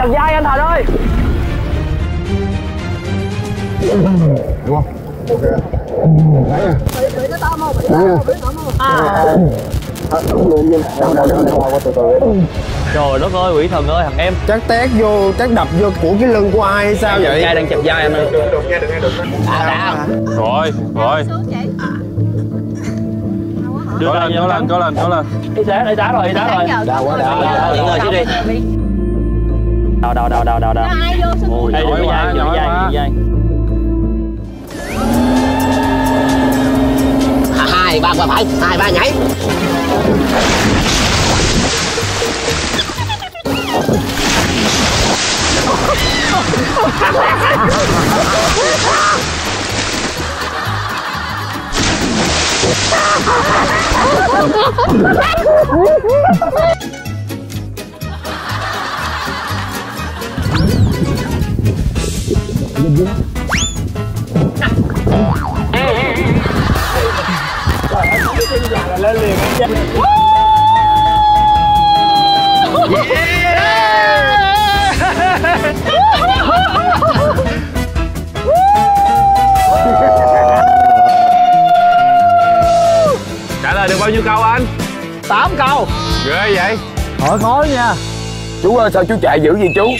chật vai anh Thành ơi. Đúng không? Bị nó tôm không? Bị nó không? Trời đất ơi, quỷ thần ơi, thằng em Chắc tét vô, chắc đập vô của cái lưng của ai hay sao vậy? đang chật vai anh ơi. Đã. Rồi. Đưa lên. Y tá rồi. Đau quá. Nghỉ ngơi chứ đi. Đau. Ai vô sân Ôi, Đây, giỏi quá. vai. 2, 3 qua phải, 2, 3 nhảy. Lên liền anh. Trả lời được bao nhiêu câu anh? 8 câu. Ghê vậy. Hỏi khó nha. Chú ơi, sao chú chạy dữ vậy chú?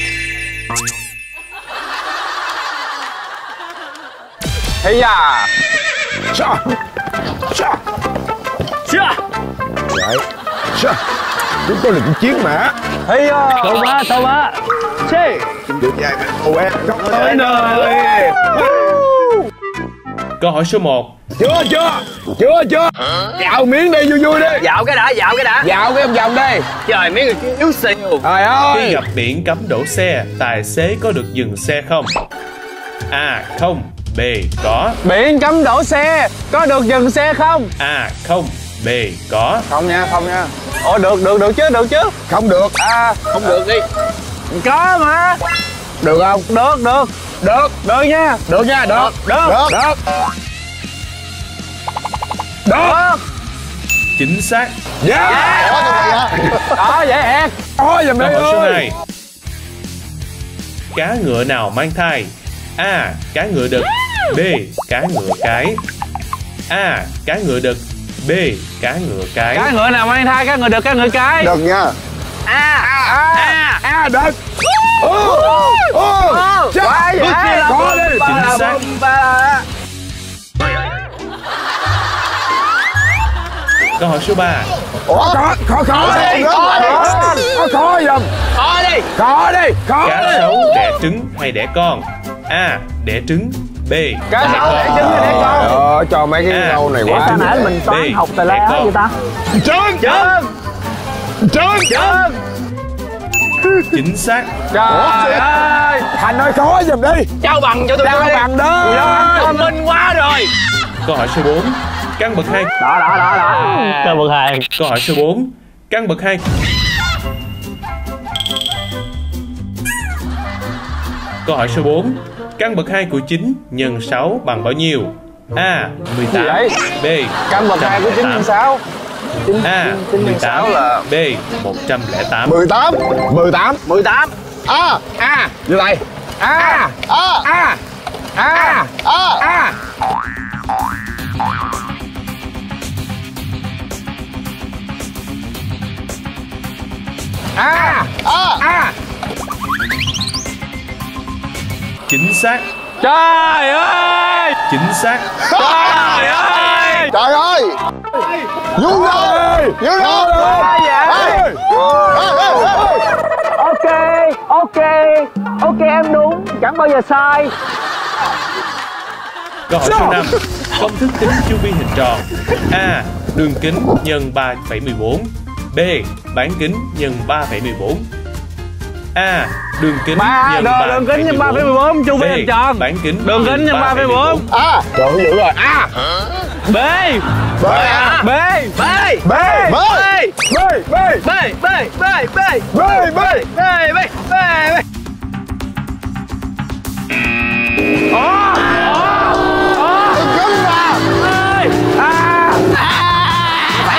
Thấy à? Sao? Vậy. Sao? Chúng tôi là cuộc chiến mà. Thấy sâu má. Chê. Được dài mà. Ồ em, không tới nơi. Câu hỏi số 1. Chưa. Dạo miếng đi vui đi. Dạo cái đã. Dạo cái vòng đi. Trời, mấy người kia yếu xìu. Trời ơi. Khi gặp biển cấm đổ xe, tài xế có được dừng xe không? A. Không. B. Có. Biển cấm đổ xe, có được dừng xe không? A. Không. B. Có. Không nha. Ồ, được chứ. Không được. Không được đi. Có mà. Được không? Được nha. Được nha, được. Chính xác. Đó, dễ ẹt. Ôi giùm đi Câu hỏi số ơi. 2. Cá ngựa nào mang thai? A. Cá ngựa đực. B. Cá ngựa cái. A. Cá ngựa đực. B. Cá ngựa cái. Cá ngựa nào mang thai, cá ngựa được, cá ngựa cái. Được nha. Được. Quá dễ. Có đi. Chính xác. Câu hỏi số 3. Ủa, khó đi. Khó giùm. Khó đi. Cá sấu đẻ trứng hay đẻ con? A. Đẻ trứng. B. Cá sấu đẻ trứng hay đẻ con? Trời ơi, cho mấy cái câu này quá. Sao nãy mình toán học tài lé vậy ta? Trơn. Chính xác. Trời ơi. Thành ơi, khó giùm đi. Trao bằng cho tôi. Trao bằng đó. Thông minh quá rồi. Câu hỏi số 4. Căn bậc 2. Đó. Căn bậc 2. Câu hỏi số 4. Căn bậc 2. Câu hỏi số 4. Căn bậc 2 của 9 nhân 6 bằng bao nhiêu? A. 18. B. Căn bậc 2 của 9 nhân 6. A. 18 là B. 108. 18. Như vậy. A. Chính xác. Trời ơi. Chính xác. Trời ơi. Trời ơi. Vui rồi. Ok em đúng, chẳng bao giờ sai. Câu hỏi số 5. Công thức tính chu vi hình tròn. A. Đường kính nhân 3,14. B. Bán kính nhân 3,14. A. Đường kính nhân 3,14. Đường kính nhân 3,14, chu vi hình tròn. Bán kính Đường kính nhân 3,14. Trời dữ rồi. B.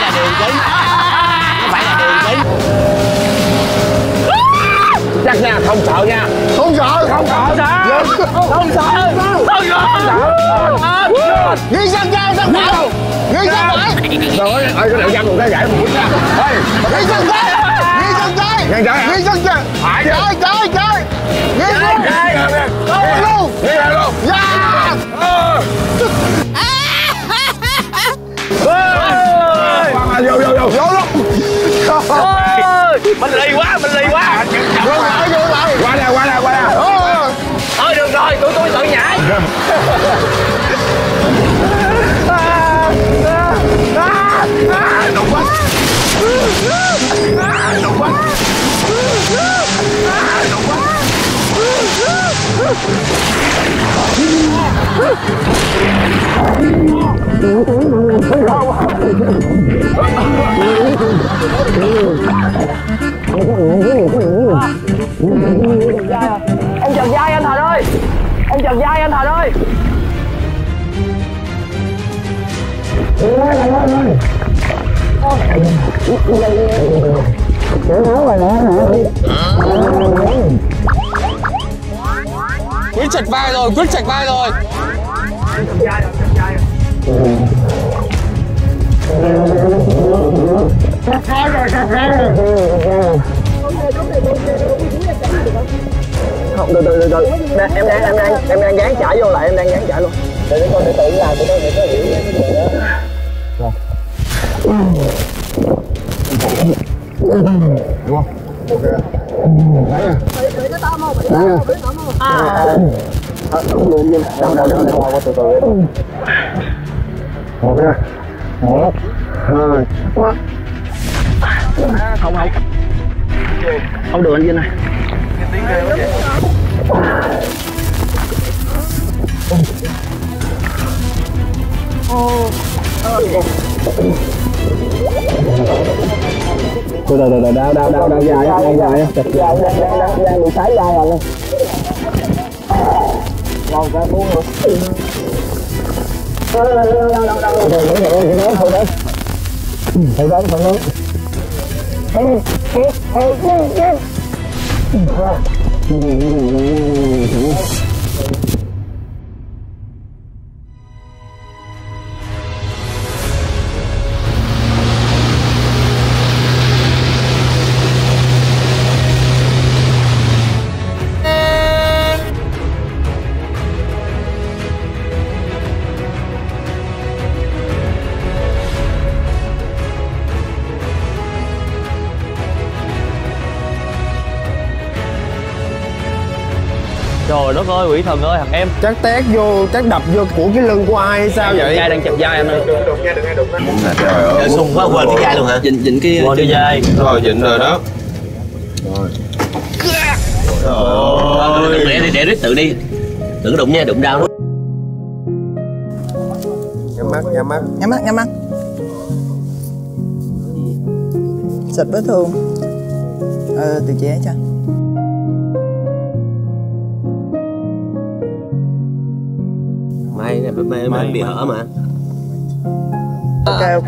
Chắc nha, không sợ nha. Không sợ. Không sợ sao? Không sợ. Không sợ. Ghi sân trai sân phải. Ghi sân phải. Rồi ơi cái đợi giam một cái giải một ra. Ghi sân trai. Ghi sân trai. Ghi sân trai. Phải chơi chơi chơi. Ghi luôn. Ghi luôn. Ghi luôn. Dạ. Vô vô vô vô luôn. Mình lì quá, mình lì quá. Vô lại vô lại. Qua nè qua nè qua nè. Thôi được rồi, tụi tôi tự nhảy. Đụng quá. Đụng quá. Đụng quá. Em chật vai anh Thành ơi. Em chật vai anh Thành ơi. Quyết chạch vai rồi, Quyết chạch vai rồi. Không, từ từ. Em đang gán chảy vô lại, em đang gán chảy luôn. Để con để tự làm tụi tôi để có hiểu rồi. Đúng không? Ok. Đấy à. Ok. 1 2 Không được anh Vinh ơi. Đau dài á, chật dài đang bị sái dài rồi. Rồi ra buông rồi. Trời đất ơi, quỷ thần ơi, thằng em. chắc tét vô, chắc đập vô của cái lưng của ai hay sao vậy? Vai đang chặt vai anh ơi. Trời ơi. Sùng quá quên cái vai luôn hả? Dịnh cái vai. Rồi dịnh rồi đó. Rồi. Để Rít tự đi. Đừng có đụng nha, đụng đau đó. Nhắm mắt, nhắm mắt. Nhắm mắt. Xịt vết thương. Từ chế cho. May bị hở mà. Ok.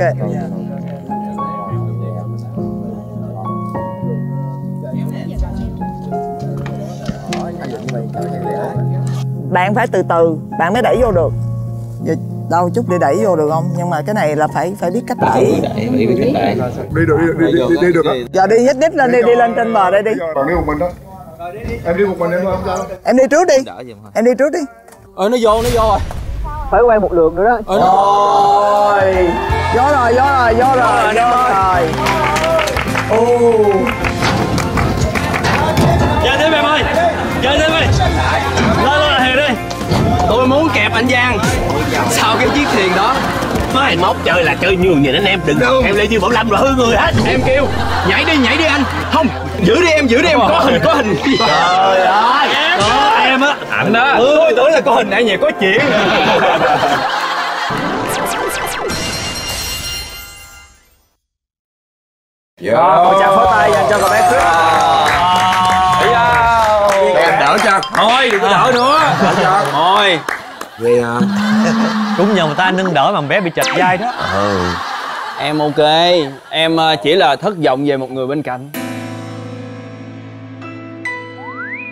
Bạn phải từ từ, bạn mới đẩy vô được. Giờ đau chút để đẩy vô được không? Nhưng mà cái này là phải biết cách đẩy. Đi được. Giờ đi nhích lên đi lên trên bờ đây đi. Còn đi một mình đó. Em đi một mình em thôi không sao. Em đi trước đi. Em đi trước đi. Nó vô rồi. Phải quay một lượt nữa đó. Rồi. Vô rồi. Chơi tiếp em ơi. Lên Hiền đi. Tôi muốn kẹp anh Giang sau cái chiếc thuyền đó. Mai mốt chơi là chơi nhường nhìn anh em, đừng em lên như Bảo Lâm là hư người hết. Em kêu nhảy đi anh. Không, giữ đi em có hình. Trời ơi. Em á, anh đó. Tôi tưởng là có hình nãy giờ có chuyện. Một tràng pháo tay dành cho cậu bé Chris. Em đỡ cho. Thôi đừng có đỡ nữa. Thôi. Ghê hả? Cũng nhờ người ta nâng đỡ mà bé bị chệch vai đó. Em ok. Em chỉ là thất vọng về một người bên cạnh.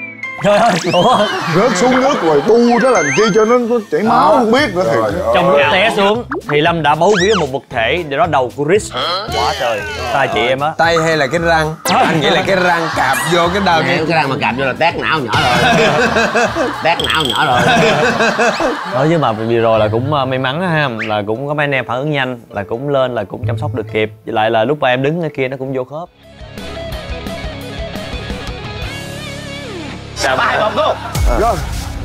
Trời ơi, ủa? Rớt xuống nước rồi tu đó làm chi cho nó chảy máu không biết nữa thì. Trong lúc té xuống thì Lâm đã bấu víu một vật thể để đó đầu của Chris. Quá trời, tay chị em á. Tay hay là cái răng? Anh nghĩ là cái răng cạp vô cái đầu. Cái răng mà cạp vô là tét não nhỏ rồi. Tét não nhỏ rồi. Nói chứ mà vừa rồi là cũng may mắn ha, là cũng có mấy anh em phản ứng nhanh, là cũng lên là cũng chăm sóc được kịp. Với lại là lúc mà em đứng ở kia nó cũng vô khớp. Ba hai vòng cô. Rồi.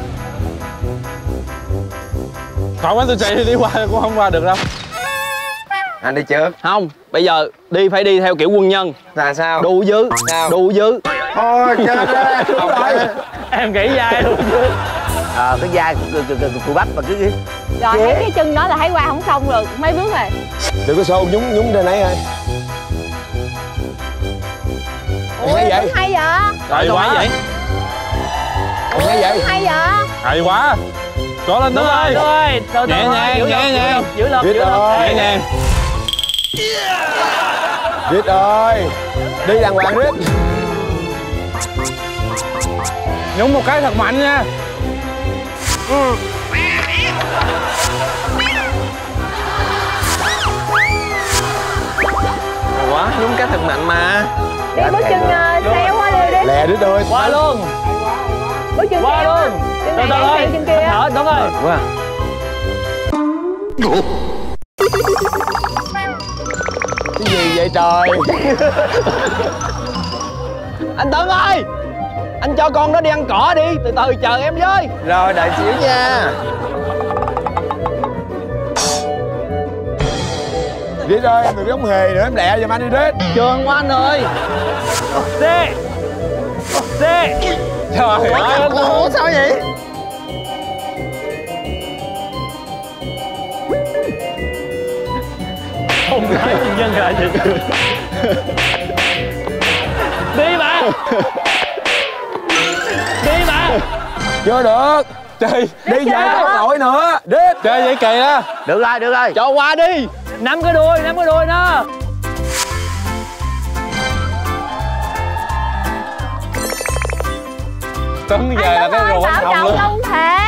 Không, tôi chạy đi qua cũng không qua được đâu. Anh đi trước. Không, bây giờ đi phải đi theo kiểu quân nhân. Là sao? Đu dứ, đu dứ. Thôi chết đấy. Đúng rồi. Em nghĩ dai luôn chứ. Cái da của bắp và cái rồi thấy cái chân đó là thấy qua không xong rồi mấy bước rồi. Đừng có xô nhúng trên ấy thôi. Ủa vậy? Hay vậy? Hay quá vậy. Hay vậy? Hay vậy? Hay quá. Cố lên Tuấn ơi. Nhẹ nhàng, nhẹ nhàng. Giữ lực, Viết ơi. Nhẹ nhàng. Viết ơi. Đi đàng hoàng Viết. Nhúng một cái thật mạnh nha. Quá, nhúng cái thật mạnh mà. Đi bước chân xeo qua đi đi. Lẹ Viết ơi. Qua luôn. Bước chân Qua xeo á. luôn. Chân này xeo chân kia. Thở, đúng rồi. Quá. Cái gì vậy trời? Anh Tấn ơi, anh cho con nó đi ăn cỏ đi, từ từ chờ em với. Rồi đợi xíu nha. Viết ơi, em đừng giống hề nữa, em lẹ giùm anh đi Viết. Trường quá anh ơi. Xe. Xe. Trời ơi, ủa sao vậy? Không phải quân nhân là gì? Đi mà. Đi mà. Chưa được. Chơi. Đi về không nổi nữa. Đi. Chơi vậy kỳ á. Được rồi. Cho qua đi. Nắm cái đuôi nó. Tuấn về là cái rùa Bảo không luôn. không thể.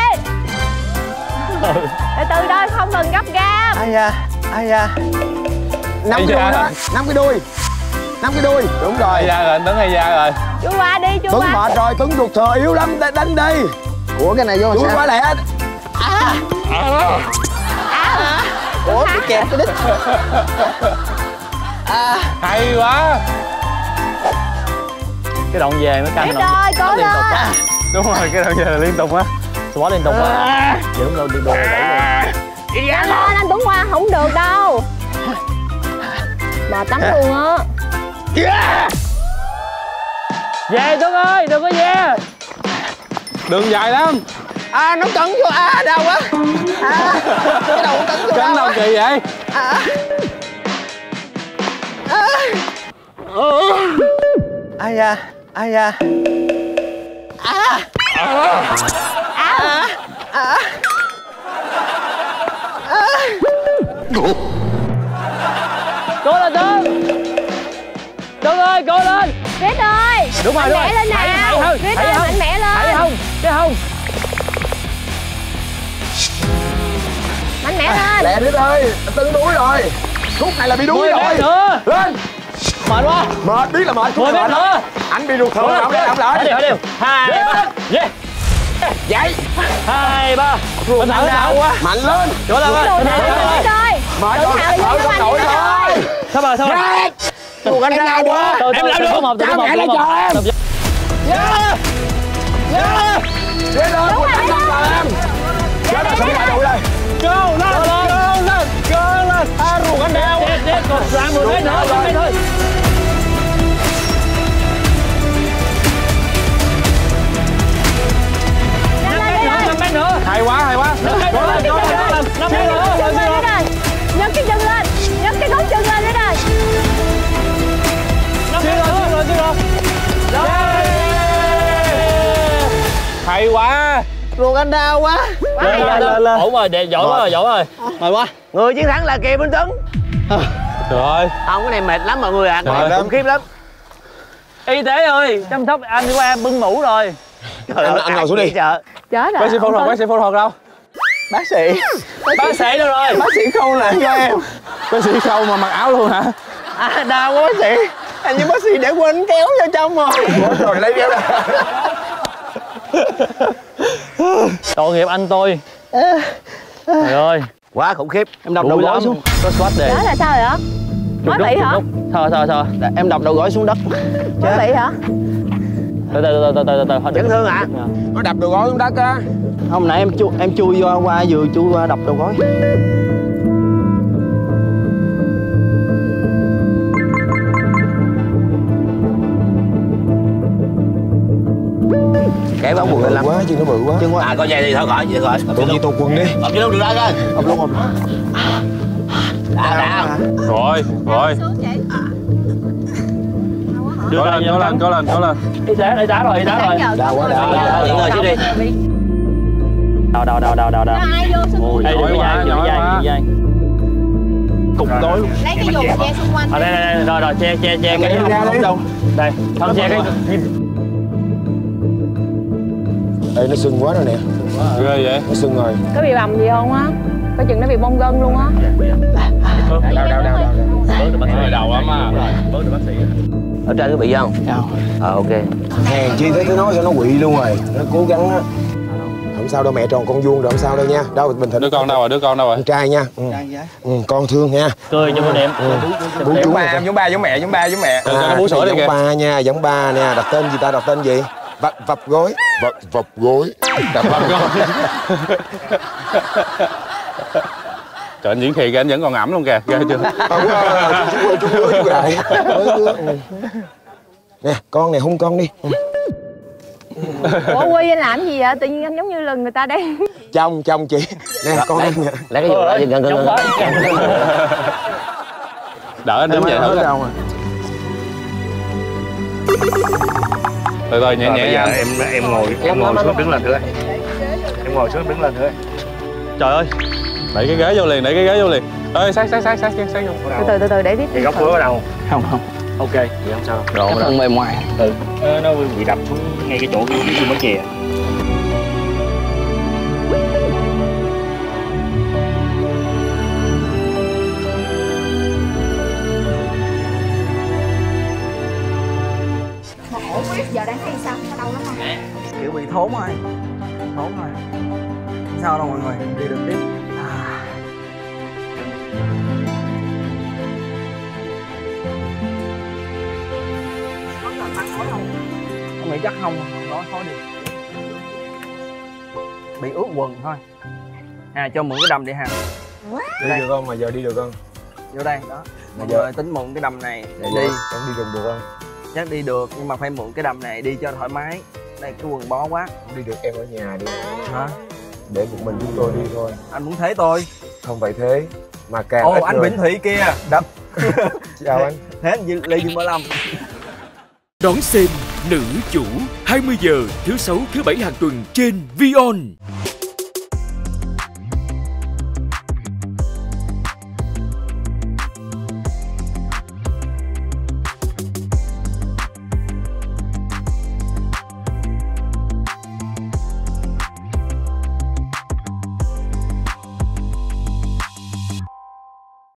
Từ thôi không cần gấp gáp. Ai da. Nắm cái đuôi đó. Nắm cái đuôi. Đúng rồi. Hay da rồi, anh Tuấn hay da rồi. Chú qua đi, chú Tuấn qua. mệt rồi, Tuấn ruột thừa yếu lắm, đánh đi. Ủa cái này vô sao? Chú quá lẹ. Ủa cái kẹp cái đít. Hay quá. Cái đoạn về mới canh Biết rồi, cố lên. Đúng rồi, cái đầu giờ là liên tục á. Xóa liên tục á. Vậy đúng đâu, đi đuôi đẩy luôn. Anh lên, anh Tuấn qua không được đâu. Mệt lắm luôn á. Về Tuấn ơi, đừng có về. Đường dài lắm. Nó cấn vô, đau quá. Cái đầu cấn vô. Cấn đâu kỳ vậy? Ai da. Cố lên Tuấn ơi, cố lên. Viết ơi. Đúng rồi, mạnh mẽ lên nào. Viết ơi, mạnh mẽ lên. Thấy không? Cái không. Mạnh mẽ lên. Lẹ Viết ơi, Tuấn đuối rồi. Khúc này là bị đuối 10 rồi. mét nữa. Lên. Mệt quá. Mệt, biết là mệt. 10 mét nữa. Anh bị ruột thừa, ông lại. Đi. 2, 3. Yeah. Vậy. 2, 3. Ruột đau quá. Mạnh lên. Cố lên. Viết ơi. Mệt rồi, Tự không nổi rồi. Sao rồi. Ruột anh đau quá. Em làm được. Chào mẹ lên cho em. Viết ơi, ruột anh đau cho em. Chết rồi, sao đi đuổi đây. Go lên. Ruột anh đau. Còn lại 10 mét nữa, 10 mét thôi. Năm mét nữa. Hay quá. 5 mét nữa. Nhấc cái chân lên. Nhấc cái gót chân lên nữa rồi. Hay quá. Ruột anh đau quá. Lên. Ổn rồi, giỏi rồi. Mời quá. Người chiến thắng là Kiều Minh Tuấn. Trời ơi. Không, cái này mệt lắm mọi người ạ. Mệt lắm. Khủng khiếp lắm. Y tế ơi, chăm sóc anh qua em bưng mũ rồi. Anh ngồi xuống đi. Chết rồi. Bác sĩ phẫu thuật, bác sĩ phẫu thuật đâu? Bác sĩ đâu rồi? Bác sĩ khâu lại cho em. Bác sĩ khâu mà mặc áo luôn hả? À, đau quá bác sĩ. Hình như bác sĩ để quên kéo vô trong rồi. Rồi lấy kéo ra. Tội nghiệp anh tôi. Trời ơi. Quá khủng khiếp. Em đập đầu gối xuống. Có squat đề. Chết là sao vậy? Mới bị hả? Thôi. Em đập đầu gối xuống đất. Mới bị hả? Từ. Chấn thương hả? Nó đập đầu gối xuống đất á. Không, nãy em chui qua vừa chui qua đập đầu gối. Cái bóng bự lắm. Quá chứ nó bự quá. Chân quá. À có dây thì thôi khỏi, vậy khỏi. Tụi gì tụt quần đi. Ôm chứ đâu được ra coi. Ôm luôn ôm. Đã. Rồi. Có lên. Y tá rồi. Đau quá đau. Nghỉ ngơi chứ đi. Đau. Ai vô xung quanh? Đây đừng có dai. Cục tối luôn. Lấy cái dù che xung quanh. Đây rồi che cái đâu. đây không che cái Đây nó sưng quá rồi nè. Ghê vậy? Nó sưng rồi. Có bị bầm gì không á? Có chừng nó bị bong gân luôn á. Đau. Hơi đầu lắm á. Ở trên có bị không? Ok. Hèn chi thấy nó sao nó quỵ luôn rồi. Nó cố gắng á. Không sao đâu, mẹ tròn con vuông rồi, không sao đâu nha. Đâu bình tĩnh. Đứa con đâu rồi? Con trai nha. Con thương nha. cười cho cô đẹp. Bú chú mẹ. Giống ba. Nó bú sữa đi kìa. Giống ba nha, giống ba nè. Đặt tên gì ta? Đặt tên gì? Vập gối. Vập gối. Trời, anh diễn thị kìa, anh vẫn còn ẩm luôn kìa, ghê chưa? Chú lại. Nè, con này hung con đi. Ủa Quy anh làm gì vậy? Tự nhiên anh giống như là người ta đang... Chồng chị. Nè, con em nè. Lấy cái dù lại gần. Đỡ anh đứng dậy thử coi. Từ nhẹ. Em ngồi xuống đứng lên thử. Em ngồi xuống đứng lên thử. Trời ơi. Đẩy cái ghế vô liền. Ơi, sát vô. Từ để tiếp. Thì góc bữa ở đâu? Không. Ok, vậy không sao. Cái phần mềm ngoài. Nó bị đập xuống ngay cái chỗ cái mớ chè. Ủa giờ đang thấy sao? Nó đau lắm không? Kiểu bị thốn rồi. Sao đâu mọi người, đi được tiếp. Em nghĩ chắc không, nói khó đi. Bị ướt quần thôi. Hà cho mượn cái đầm đi Hà. Đi được không? Mà giờ đi được không? Vô đây, đó. Mọi người tính mượn cái đầm này để đi. Con đi được không? Chắc đi được, nhưng mà phải mượn cái đầm này đi cho thoải mái. Đây cái quần bó quá. Không đi được, em ở nhà đi. Hả? Để một mình chúng tôi đi thôi. Anh muốn thế tôi. Không phải thế, mà càng Ồ, ít anh người. Vĩnh Thụy kia. Đập. Chào anh. Thế anh Lê Dương Bảo Lâm. Đón xem Nữ Chủ 20 giờ thứ 6 thứ 7 hàng tuần trên ViON.